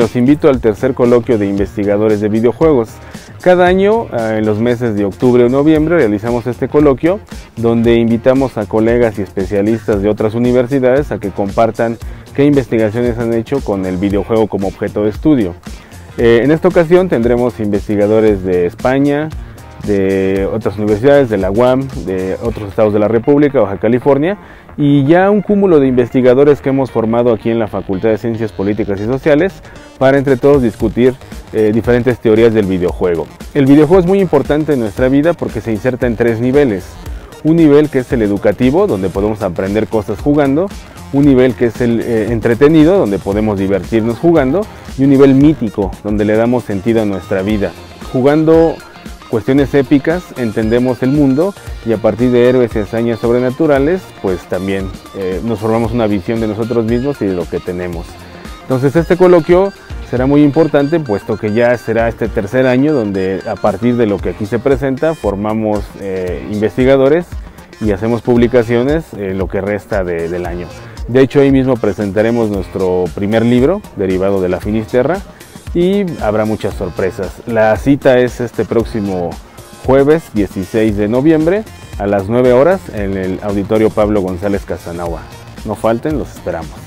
Los invito al tercer coloquio de investigadores de videojuegos. Cada año, en los meses de octubre o noviembre, realizamos este coloquio donde invitamos a colegas y especialistas de otras universidades a que compartan qué investigaciones han hecho con el videojuego como objeto de estudio. En esta ocasión tendremos investigadores de España, de otras universidades, de la UAM, de otros estados de la República, Baja California, y ya un cúmulo de investigadores que hemos formado aquí en la Facultad de Ciencias Políticas y Sociales para entre todos discutir diferentes teorías del videojuego. El videojuego es muy importante en nuestra vida porque se inserta en tres niveles. Un nivel que es el educativo, donde podemos aprender cosas jugando, un nivel que es el entretenido, donde podemos divertirnos jugando, y un nivel mítico, donde le damos sentido a nuestra vida. Jugando cuestiones épicas, entendemos el mundo y a partir de héroes y hazañas sobrenaturales, pues también nos formamos una visión de nosotros mismos y de lo que tenemos. Entonces este coloquio será muy importante, puesto que ya será este tercer año donde a partir de lo que aquí se presenta formamos investigadores y hacemos publicaciones lo que resta del año. De hecho, ahí mismo presentaremos nuestro primer libro derivado de la Finisterra y habrá muchas sorpresas. La cita es este próximo jueves 16 de noviembre a las 9 horas en el Auditorio Pablo González Casanova. No falten, los esperamos.